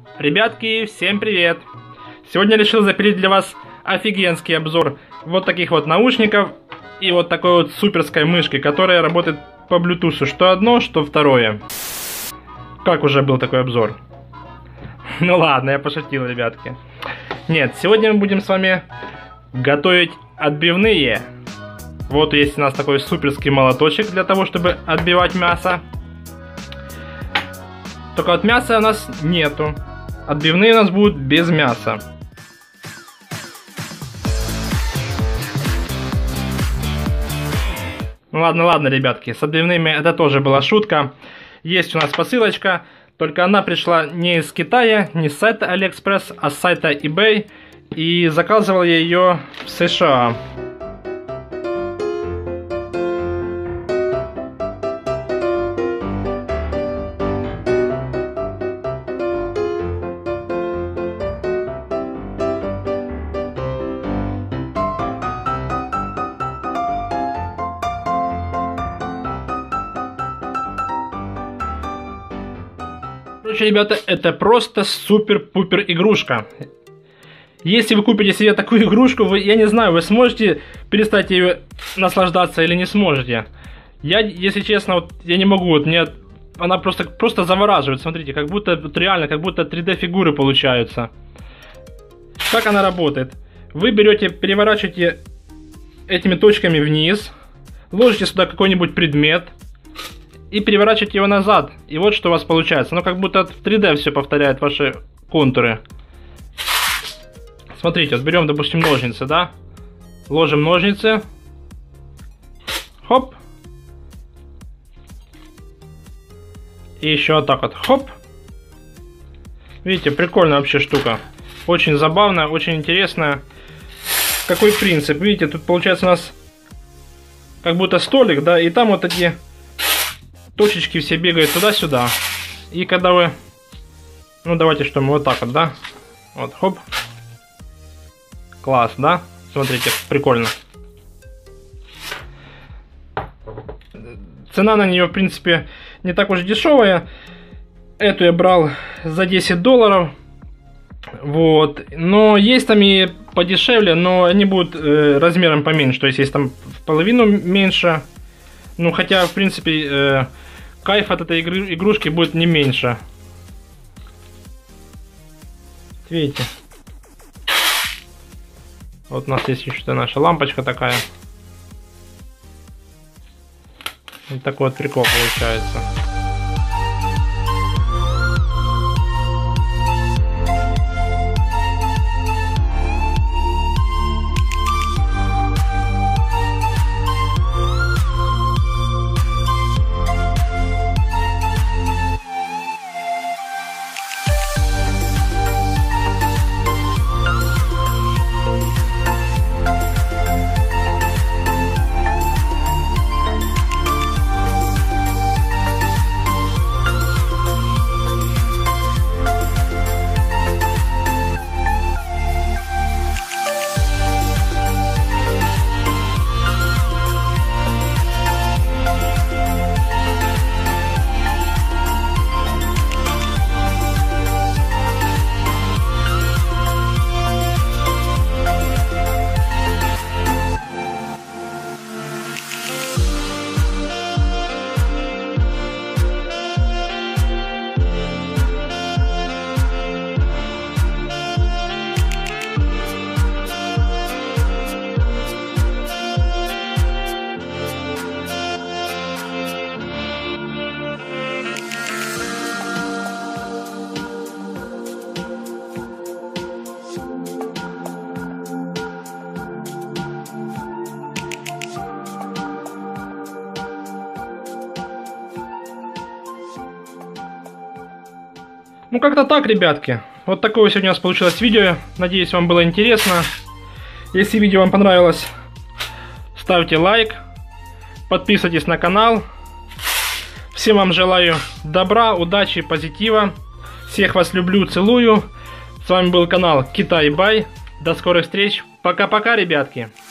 Ребятки, всем привет! Сегодня решил запилить для вас офигенский обзор вот таких вот наушников и вот такой вот суперской мышки, которая работает по Bluetooth, что одно, что второе. Как уже был такой обзор? Ну ладно, я пошутил, ребятки. Нет, сегодня мы будем с вами готовить отбивные. Вот есть у нас такой суперский молоточек для того, чтобы отбивать мясо. Только вот мяса у нас нету. Отбивные у нас будут без мяса. Ну ладно, ребятки, с отбивными это тоже была шутка. Есть у нас посылочка, только она пришла не из Китая, не с сайта AliExpress, а с сайта eBay. И заказывал я ее в США. Короче, ребята, это просто супер-пупер игрушка. Если вы купите себе такую игрушку, я не знаю, вы сможете перестать ею наслаждаться или не сможете. Я, если честно, вот, я не могу, вот, она просто завораживает, смотрите, как будто вот, реально, как будто 3D фигуры получаются. Как она работает? Вы берете, переворачиваете этими точками вниз, ложите сюда какой-нибудь предмет и переворачиваете его назад. И вот что у вас получается. Ну, как будто в 3D все повторяет ваши контуры. Смотрите, вот берем, допустим, ножницы, да? Ложим ножницы. Хоп. И еще вот так вот. Хоп. Видите, прикольная вообще штука. Очень забавная, очень интересная. Какой принцип? Видите, тут получается у нас как будто столик, да? И там вот такие точечки все бегают туда-сюда. И когда вы... Ну, давайте что, мы вот так вот, да? Вот, хоп. Класс, да? Смотрите, прикольно. Цена на нее, в принципе, не так уж дешевая. Эту я брал за $10. Вот. Но есть там и подешевле, но они будут размером поменьше. То есть там в половину меньше. Ну, хотя, в принципе, кайф от этой игрушки будет не меньше. Видите? Вот у нас есть еще наша лампочка такая. Вот такой вот прикол получается. Ну, как-то так, ребятки. Вот такое сегодня у нас получилось видео. Надеюсь, вам было интересно. Если видео вам понравилось, ставьте лайк. Подписывайтесь на канал. Всем вам желаю добра, удачи, позитива. Всех вас люблю, целую. С вами был канал Китай Бай. До скорых встреч. Пока-пока, ребятки.